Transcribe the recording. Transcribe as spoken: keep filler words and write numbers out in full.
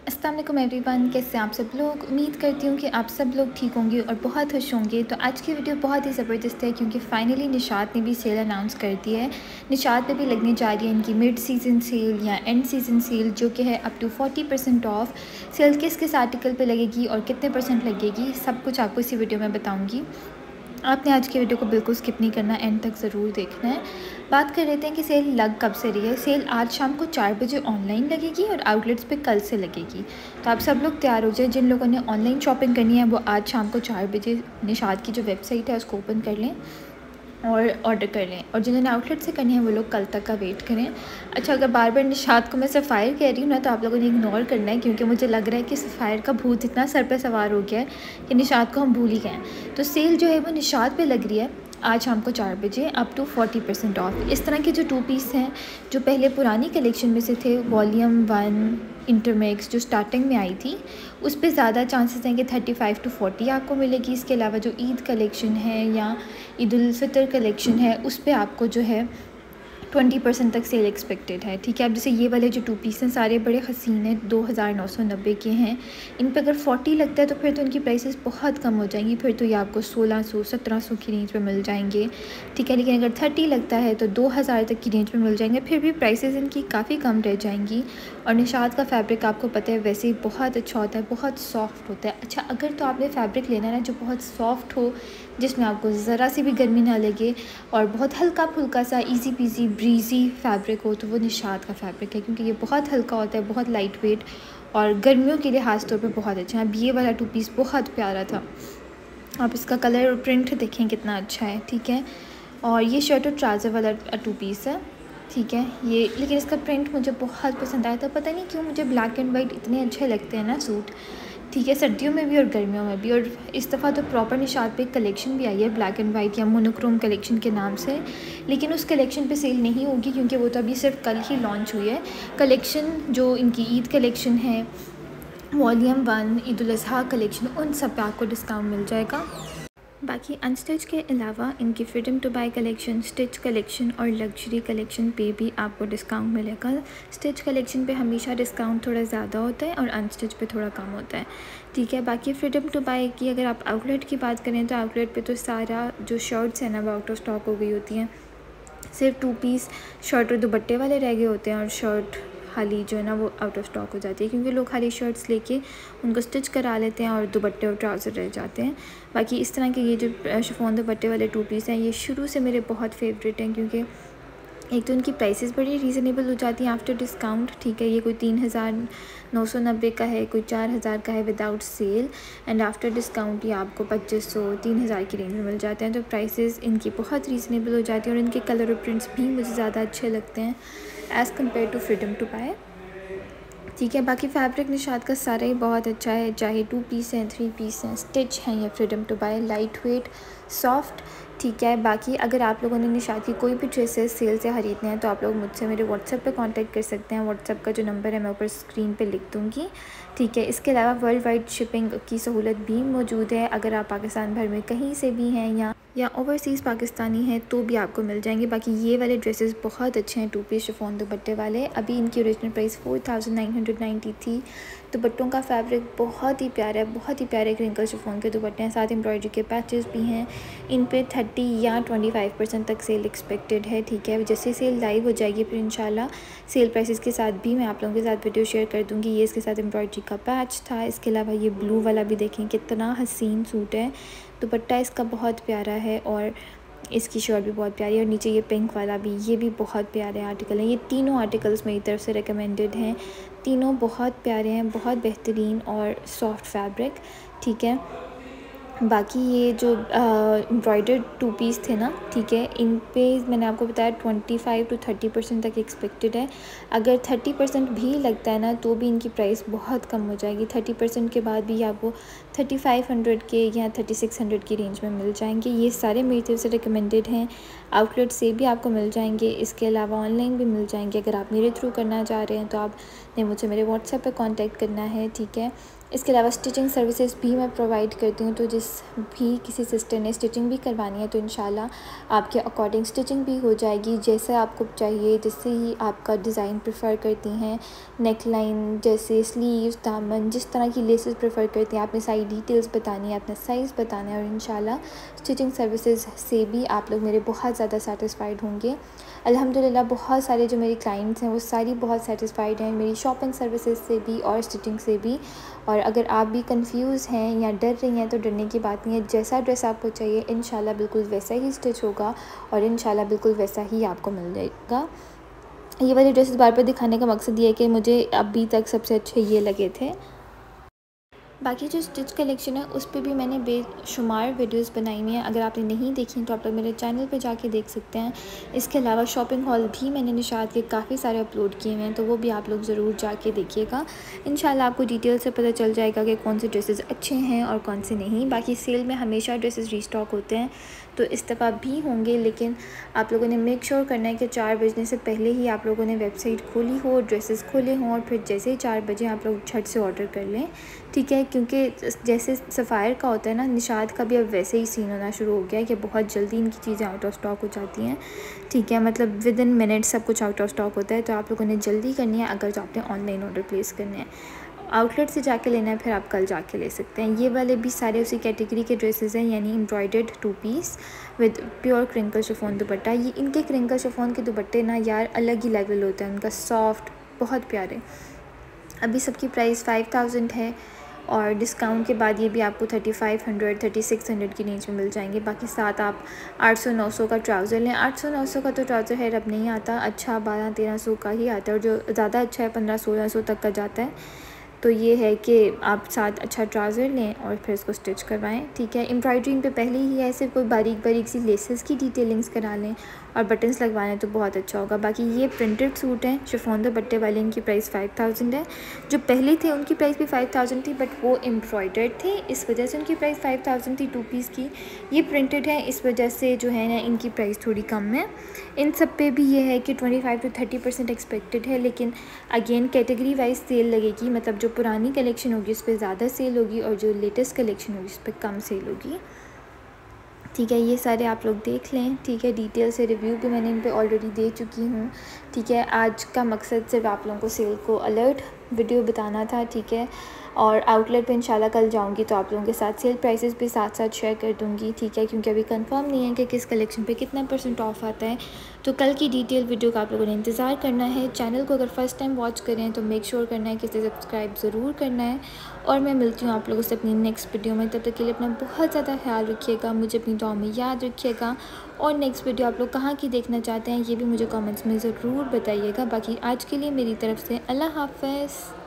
अस्सलाम वालेकुम एवरीवन, कैसे आप सब लोग। उम्मीद करती हूँ कि आप सब लोग ठीक होंगे और बहुत खुश होंगे। तो आज की वीडियो बहुत ही ज़बरदस्त है क्योंकि फ़ाइनली निशात ने भी सेल अनाउंस कर दी है। निशात पे भी लगने जा रही है इनकी मिड सीज़न सेल या एंड सीज़न सेल, जो कि है up to forty percent off. Sale किस किस आर्टिकल पे लगेगी और कितने परसेंट लगेगी, सब कुछ आपको इसी वीडियो में बताऊँगी। आपने आज की वीडियो को बिल्कुल स्किप नहीं करना, एंड तक ज़रूर देखना है। बात कर लेते हैं कि सेल लग कब से रही है। सेल आज शाम को चार बजे ऑनलाइन लगेगी और आउटलेट्स पे कल से लगेगी। तो आप सब लोग तैयार हो जाए। जिन लोगों ने ऑनलाइन शॉपिंग करनी है वो आज शाम को चार बजे निशात की जो वेबसाइट है उसको ओपन कर लें और ऑर्डर कर लें, और जिन्होंने आउटलेट से करनी है वो लोग कल तक का वेट करें। अच्छा, अगर बार बार निशात को मैं सफ़ायर कह रही हूँ ना, तो आप लोगों ने इग्नोर करना है क्योंकि मुझे लग रहा है कि सफ़ायर का भूत इतना सर पे सवार हो गया है कि निशात को हम भूल ही गए हैं। तो सेल जो है वो निशात पे लग रही है आज शाम को चार बजे up to forty percent off. इस तरह के जो टू पीस हैं जो पहले पुरानी कलेक्शन में से थे, वॉल्यूम वन इंटरमिक्स जो स्टार्टिंग में आई थी, उस पर ज़्यादा चांसेस हैं कि थर्टी फाइव टू फोर्टी आपको मिलेगी। इसके अलावा जो ईद कलेक्शन है या ईद उल फितर कलेक्शन है उस पर आपको जो है ट्वेंटी परसेंट तक सेल एक्सपेक्टेड है। ठीक है, अब जैसे ये वाले जो टू पीस हैं सारे बड़े हसीन हैं, दो हज़ार नौ सौ नब्बे के हैं। इन पे अगर फोर्टी लगता है तो फिर तो इनकी प्राइसेस बहुत कम हो जाएंगी, फिर तो ये आपको सोलह सौ सत्रह सौ की रेंज में मिल जाएंगे। ठीक है, लेकिन अगर थर्टी लगता है तो दो हज़ार तक की रेंज में मिल जाएंगे, फिर भी प्राइसेस इनकी काफ़ी कम रह जाएंगी। और निशात का फैब्रिक आपको पता है वैसे ही बहुत अच्छा होता है, बहुत सॉफ्ट होता है। अच्छा, अगर तो आपने फैब्रिक लेना है ना जो बहुत सॉफ्ट हो, जिसमें आपको ज़रा सी भी गर्मी ना लगे और बहुत हल्का फुल्का सा इजी पीजी ब्रीजी फैब्रिक हो, तो वो निशात का फैब्रिक है क्योंकि ये बहुत हल्का होता है, बहुत लाइट वेट और गर्मियों के लिए ख़ास तौर पे बहुत अच्छा है। अब ये वाला टू पीस बहुत प्यारा था, आप इसका कलर और प्रिंट देखें कितना अच्छा है। ठीक है, और ये शर्ट और ट्राउज़र वाला टू पीस है। ठीक है, ये लेकिन इसका प्रिंट मुझे बहुत पसंद आया था। पता नहीं क्यों मुझे ब्लैक एंड वाइट इतने अच्छे लगते हैं ना सूट। ठीक है, सर्दियों में भी और गर्मियों में भी। और इस दफ़ा तो प्रॉपर निशात पे कलेक्शन भी आई है ब्लैक एंड वाइट या मोनोक्रोम कलेक्शन के नाम से, लेकिन उस कलेक्शन पे सेल नहीं होगी क्योंकि वो तो अभी सिर्फ कल ही लॉन्च हुई है। कलेक्शन जो इनकी ईद कलेक्शन है, volume one, Eid ul Azha collection, उन सब पे आपको डिस्काउंट मिल जाएगा। बाकी अनस्टिच के अलावा इनकी freedom to buy collection, stitch collection और लग्जरी कलेक्शन पे भी आपको डिस्काउंट मिलेगा। स्टिच कलेक्शन पे हमेशा डिस्काउंट थोड़ा ज़्यादा होता है और अनस्टिच पे थोड़ा कम होता है। ठीक है, बाकी फ्रीडम टू बाय की अगर आप आउटलेट की बात करें तो आउटलेट पे तो सारा जो शर्ट्स हैं ना वो आउट ऑफ स्टॉक हो गई होती हैं। सिर्फ टू पीस शर्ट और दुपट्टे वाले रह गए होते हैं और शर्ट खाली जो है ना वो आउट ऑफ स्टॉक हो जाती है क्योंकि लोग खाली शर्ट्स लेके उनको स्टिच करा लेते हैं और दुपट्टे और ट्राउज़र रह जाते हैं। बाकी इस तरह के ये जो शिफॉन दुपट्टे वाले टू पीस हैं ये शुरू से मेरे बहुत फेवरेट हैं क्योंकि एक तो इनकी प्राइसेस बड़ी रीज़नेबल हो जाती हैं आफ्टर डिस्काउंट। ठीक है, ये कोई तीन हज़ार नौ सौ नब्बे का है, कोई चार हज़ार का है without sale, and after discount ये आपको पच्चीस सौ तीन हज़ार की रेंज में मिल जाते हैं। तो प्राइसेस इनकी बहुत रीज़नेबल हो जाती हैं और इनके कलर और प्रिंट्स भी मुझे ज़्यादा अच्छे लगते हैं as compare to freedom to buy. ठीक है, बाकी फैब्रिक निशात का सारा ही बहुत अच्छा है, चाहे टू पीस हैं, थ्री पीस हैं, स्टिच हैं या freedom to buy, light weight, soft. ठीक है, बाकी अगर आप लोगों ने निशात की कोई भी ड्रेसेस सेल से ख़रीदने हैं तो आप लोग मुझसे मेरे व्हाट्सएप पे कांटेक्ट कर सकते हैं। व्हाट्सएप का जो नंबर है मैं ऊपर स्क्रीन पे लिख दूँगी। ठीक है, इसके अलावा वर्ल्ड वाइड शिपिंग की सहूलत भी मौजूद है। अगर आप पाकिस्तान भर में कहीं से भी हैं या या ओवरसीज़ पाकिस्तानी हैं तो भी आपको मिल जाएंगे। बाकी ये वाले ड्रेसेस बहुत अच्छे हैं, टू पीस शिफॉन दुपट्टे वाले। अभी इनकी original price four thousand nine hundred ninety थी। दुपट्टों का फैब्रिक बहुत ही प्यारा है, बहुत ही प्यारे क्रिंकल शिफॉन के दुपट्टे हैं, साथ एम्ब्रॉयडरी के पैचेस भी हैं। इन पे थर्टी या ट्वेंटी फाइव परसेंट तक सेल एक्सपेक्टेड है। ठीक है, जैसे सेल लाइव हो जाएगी फिर इंशाल्लाह सेल प्राइसेस के साथ भी मैं आप लोगों के साथ वीडियो शेयर कर दूँगी। ये इसके साथ एम्ब्रॉयडरी का पैच था। इसके अलावा ये ब्लू वाला भी देखें कितना हसीन सूट है, दुपट्टा इसका बहुत प्यारा है और इसकी शर्ट भी बहुत प्यारी है। और नीचे ये पिंक वाला भी, ये भी बहुत प्यारे आर्टिकल हैं। ये तीनों आर्टिकल्स मेरी तरफ से रिकमेंडेड हैं, तीनों बहुत प्यारे हैं, बहुत बेहतरीन और सॉफ्ट फैब्रिक। ठीक है, बाकी ये जो एम्ब्रॉयडर्ड टू पीस थे ना, ठीक है, इन पे मैंने आपको बताया twenty five to thirty percent तक एक्सपेक्टेड है। अगर थर्टी परसेंट भी लगता है ना तो भी इनकी प्राइस बहुत कम हो जाएगी। थर्टी परसेंट के बाद भी आपको थर्टी फाइव हंड्रेड के या थर्टी सिक्स हंड्रेड की रेंज में मिल जाएंगे। ये सारे मेरी तरफ से रिकमेंडेड हैं, आउटलेट से भी आपको मिल जाएंगे, इसके अलावा ऑनलाइन भी मिल जाएंगे। अगर आप मेरे थ्रू करना चाह रहे हैं तो आपने मुझे मेरे व्हाट्सएप पे कांटेक्ट करना है, ठीक है। इसके अलावा स्टिचिंग सर्विसेज भी मैं प्रोवाइड करती हूँ, तो जिस भी किसी सिस्टर ने स्टिचिंग भी करवानी है तो इंशाल्लाह आपके अकॉर्डिंग स्टिचिंग भी हो जाएगी, जैसे आपको चाहिए, जिससे ही आपका डिज़ाइन प्रेफर करती हैं, नेक लाइन जैसे स्लीव्स, दामन, जिस तरह की लेसेस प्रेफर करती हैं, आपने सारी डिटेल्स बतानी है, अपना साइज़ बताना है, और इंशाल्लाह स्टिचिंग सर्विसेज से भी आप लोग मेरे बहुत ज़्यादा सेटिस्फाइड होंगे। अल्हम्दुलिल्लाह बहुत सारे जो मेरी क्लाइंट्स हैं वो सारी बहुत सेटिस्फाइड हैं मेरी शॉपिंग सर्विसेज से भी और स्टिचिंग से भी। और अगर आप भी कंफ्यूज हैं या डर रही हैं तो डरने की बात नहीं है, जैसा ड्रेस आपको चाहिए इंशाल्लाह बिल्कुल वैसा ही स्टिच होगा और इंशाल्लाह बिल्कुल वैसा ही आपको मिल जाएगा। ये वाले ड्रेसेस बार बार दिखाने का मकसद ये है कि मुझे अभी तक सबसे अच्छे ये लगे थे। बाकी जो स्टिच कलेक्शन है उस पर भी मैंने बेशुमार वीडियोस बनाई हुई हैं, अगर आपने नहीं देखी तो आप लोग मेरे चैनल पे जाके देख सकते हैं। इसके अलावा शॉपिंग हॉल भी मैंने निशात के काफ़ी सारे अपलोड किए हुए हैं, तो वो भी आप लोग ज़रूर जाके देखिएगा। इंशाल्लाह आपको डिटेल से पता चल जाएगा कि कौन से ड्रेसेस अच्छे हैं और कौन से नहीं। बाकी सेल में हमेशा ड्रेसेस रीस्टॉक होते हैं, तो इस दफ़ा भी होंगे, लेकिन आप लोगों ने मेक श्योर करना है कि चार बजने से पहले ही आप लोगों ने वेबसाइट खोली हो, ड्रेसेस खोले हों, और फिर जैसे ही चार बजे आप लोग झट से ऑर्डर कर लें, ठीक है। क्योंकि जैसे सफ़ायर का होता है ना, निशात का भी अब वैसे ही सीन होना शुरू हो गया है कि बहुत जल्दी इनकी चीज़ें आउट ऑफ स्टॉक हो जाती हैं, ठीक है। मतलब विद इन मिनट सब कुछ आउट ऑफ स्टॉक होता है, तो आप लोगों ने जल्दी करनी है अगर जो आपने ऑनलाइन ऑर्डर प्लेस करने हैं। आउटलेट से जाके लेना है फिर आप कल जाके ले सकते हैं। ये वाले भी सारे उसी कैटेगरी के ड्रेसेस हैं, यानी embroidered two piece with pure crinkle chiffon dupatta. ये इनके क्रिंकल शिफॉन के दुपट्टे ना यार अलग ही लेवल होता है उनका, सॉफ्ट, बहुत प्यारे। अभी सबकी प्राइस फाइव थाउजेंड है और डिस्काउंट के बाद ये भी आपको thirty five hundred thirty six hundred की रेंज में मिल जाएंगे। बाकी साथ आप आठ सौ नौ सौ का ट्राउज़र लें। आठ सौ नौ सौ का तो ट्राउज़र है अब नहीं आता, अच्छा बारह तेरह सौ का ही आता है, और जो ज़्यादा अच्छा है पंद्रह सोलह सौ तक का जाता है। तो ये है कि आप साथ अच्छा ट्राउज़र लें और फिर इसको स्टिच करवाएं, ठीक है। एम्ब्रॉयडरिंग पे पहले ही ऐसे कोई बारीक बारीक सी लेसेस की डिटेलिंग्स करा लें और बटन्स लगवाएं तो बहुत अच्छा होगा। बाकी ये प्रिंटेड सूट हैं शिफॉन दुपट्टे वाले, इनकी प्राइस फाइव थाउजेंड है। जो पहले थे उनकी प्राइस भी फाइव थाउजेंड थी, बट वो एम्ब्रॉयडर्ड थे, इस वजह से उनकी प्राइस फाइव थाउजेंड थी टू पीस की। ये प्रिंटेड है, इस वजह से जो है ना इनकी प्राइस थोड़ी कम है। इन सब पे भी ये है कि twenty five to thirty percent expected है, लेकिन अगेन कैटेगरी वाइज सेल लगेगी। मतलब जो पुरानी कलेक्शन होगी उस पर ज़्यादा सेल होगी और जो लेटेस्ट कलेक्शन होगी उस पर कम सेल होगी, ठीक है। ये सारे आप लोग देख लें, ठीक है। डिटेल से रिव्यू भी मैंने इन पे ऑलरेडी दे चुकी हूँ, ठीक है। आज का मकसद सिर्फ आप लोगों को सेल को अलर्ट वीडियो बताना था, ठीक है। और आउटलेट पे इंशाल्लाह कल जाऊंगी तो आप लोगों के साथ सेल प्राइसेस भी साथ साथ शेयर कर दूंगी, ठीक है। क्योंकि अभी कंफर्म नहीं है कि किस कलेक्शन पे कितना परसेंट ऑफ आता है, तो कल की डिटेल वीडियो का आप लोगों ने इंतज़ार करना है। चैनल को अगर फर्स्ट टाइम वॉच करें तो मेक श्योर करना है कि इसे सब्सक्राइब ज़रूर करना है। और मैं मिलती हूँ आप लोगों से अपनी नेक्स्ट वीडियो में, तब तक के लिए अपना बहुत ज़्यादा ख्याल रखिएगा, मुझे अपनी दुआ में याद रखिएगा। और नेक्स्ट वीडियो आप लोग कहाँ की देखना चाहते हैं ये भी मुझे कमेंट्स में ज़रूर बताइएगा। बाकी आज के लिए मेरी तरफ से अल्लाह हाफ़िज़।